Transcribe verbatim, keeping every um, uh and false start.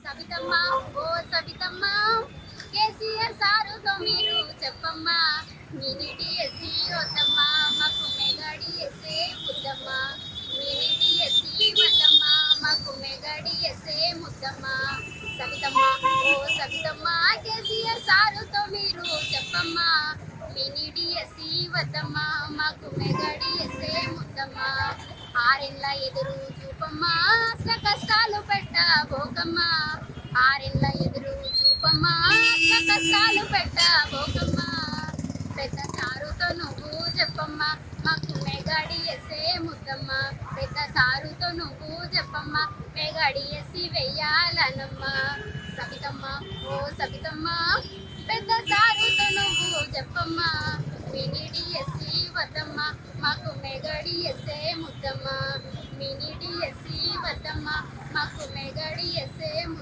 సవితమ్మ ఓ సవితమ్మ కేసీఆర్ సారుతో మీరు చెప్పమ్మ మినిటి ఎస్సీ వద్దమ్మ మాకు మెగాడి ఎస్సే ముద్దమ్మ మినిటి ఎస్సీ వద్దమ్మ మాకు మెగాడి ఎస్సే ముద్దమ్మ సవితమ్మ ఓ సవితమ్మ కేసీఆర్ సారుతో మీరు చెప్పమ్మ మినిటి ఎస్సీ వద్దమ్మ మాకు మెగాడి ఎస్సే ముద్దమ్మ ఆరెండ్ల ఎదురు చూపమ్మా అష్ట కష్టాలు పెట్టబోకమ్మా ఆరెండ్ల ఎదురు చూపమ్మా అష్ట కష్టాలు పెట్టబోకమ్మా పెద్ద సారుతో నువ్వు చెప్పమ్మా మాకు మెగాడి ఎస్సే ముద్దమ్మ పెద్ద సారుతో నువ్వు చెప్పమ్మా మెగాడి ఎస్సి వెయ్యాలనమ్మా సవితమ్మ ఓ సవితమ్మ పెద్ద సారుతో నువ్వు చెప్పమ్మా మినిడి ఎస్సి వద్దమ్మ మాకు మెగాడి ఎస్సే ముద్దమ్మ మినిడి ఎస్సి వద్దమ్మ మాకు మెగాడి ఎస్సే